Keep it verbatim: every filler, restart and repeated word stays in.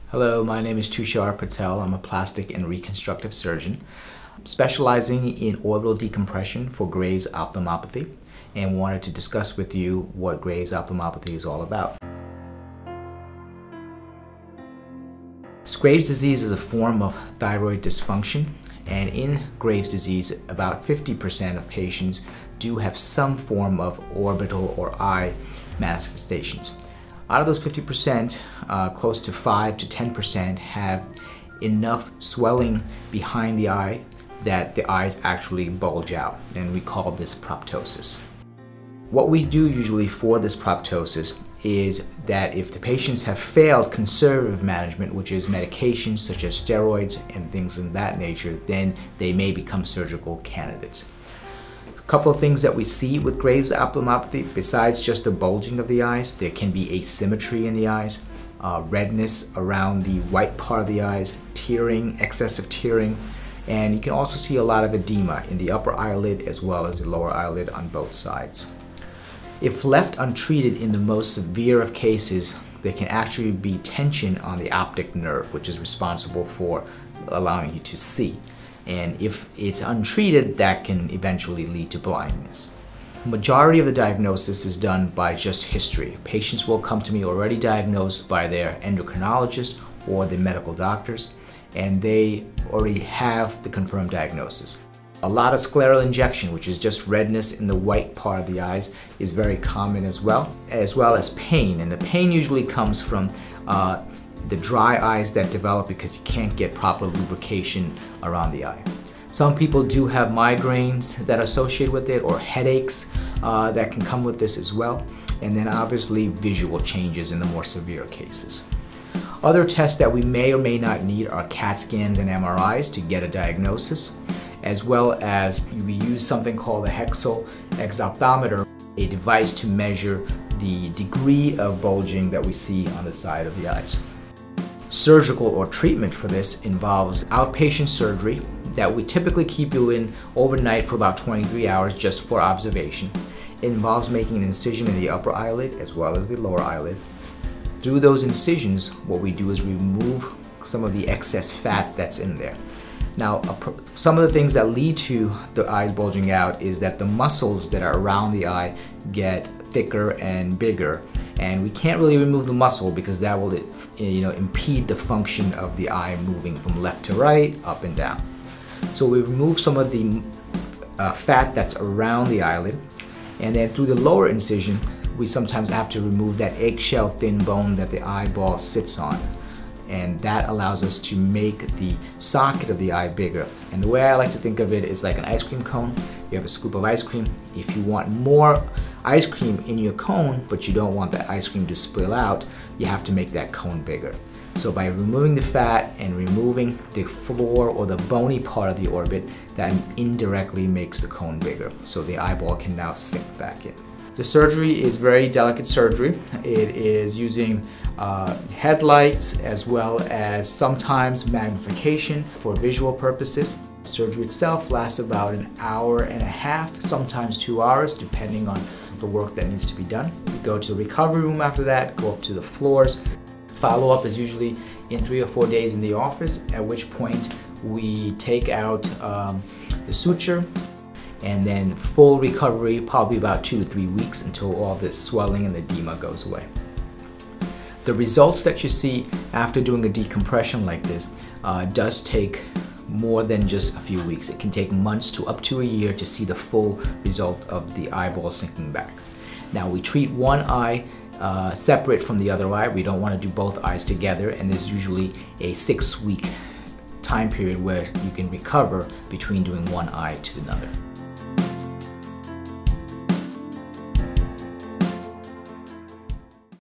Hello, my name is Tushar Patel. I'm a plastic and reconstructive surgeon specializing in orbital decompression for Graves' ophthalmopathy, and wanted to discuss with you what Graves' ophthalmopathy is all about. Graves' disease is a form of thyroid dysfunction, and in Graves' disease about fifty percent of patients do have some form of orbital or eye manifestations. Out of those fifty percent, uh, close to five to ten percent have enough swelling behind the eye that the eyes actually bulge out, and we call this proptosis. What we do usually for this proptosis is that if the patients have failed conservative management, which is medications such as steroids and things of that nature, then they may become surgical candidates. A couple of things that we see with Graves' ophthalmopathy, besides just the bulging of the eyes, there can be asymmetry in the eyes, uh, redness around the white part of the eyes, tearing, excessive tearing, and you can also see a lot of edema in the upper eyelid as well as the lower eyelid on both sides. If left untreated in the most severe of cases, there can actually be tension on the optic nerve, which is responsible for allowing you to see. And if it's untreated, that can eventually lead to blindness. The majority of the diagnosis is done by just history. Patients will come to me already diagnosed by their endocrinologist or the medical doctors, and they already have the confirmed diagnosis. A lot of scleral injection, which is just redness in the white part of the eyes, is very common as well, as well as pain. And the pain usually comes from uh, the dry eyes that develop because you can't get proper lubrication around the eye. Some people do have migraines that are associated with it, or headaches uh, that can come with this as well. And then obviously visual changes in the more severe cases. Other tests that we may or may not need are CAT scans and M R Is to get a diagnosis, as well as we use something called a hexal exophthalmometer, a device to measure the degree of bulging that we see on the side of the eyes. Surgical or treatment for this involves outpatient surgery that we typically keep you in overnight for about twenty-three hours just for observation. It involves making an incision in the upper eyelid as well as the lower eyelid. Through those incisions, what we do is remove some of the excess fat that's in there. Now, some of the things that lead to the eyes bulging out is that the muscles that are around the eye get thicker and bigger, and we can't really remove the muscle because that will, you know, impede the function of the eye moving from left to right, up and down. So we remove some of the uh, fat that's around the eyelid, and then through the lower incision, we sometimes have to remove that eggshell thin bone that the eyeball sits on. And that allows us to make the socket of the eye bigger. And the way I like to think of it is like an ice cream cone. You have a scoop of ice cream. If you want more ice cream in your cone, but you don't want that ice cream to spill out, you have to make that cone bigger. So by removing the fat and removing the floor or the bony part of the orbit, that indirectly makes the cone bigger. So the eyeball can now sink back in. The surgery is very delicate surgery. It is using uh, headlights as well as sometimes magnification for visual purposes. The surgery itself lasts about an hour and a half, sometimes two hours, depending on the work that needs to be done. We go to the recovery room after that, go up to the floors. Follow-up is usually in three or four days in the office, at which point we take out um, the suture, and then full recovery, probably about two to three weeks until all this swelling and edema goes away. The results that you see after doing a decompression like this uh, does take more than just a few weeks. It can take months to up to a year to see the full result of the eyeball sinking back. Now, we treat one eye uh, separate from the other eye. We don't want to do both eyes together, and there's usually a six week time period where you can recover between doing one eye to another.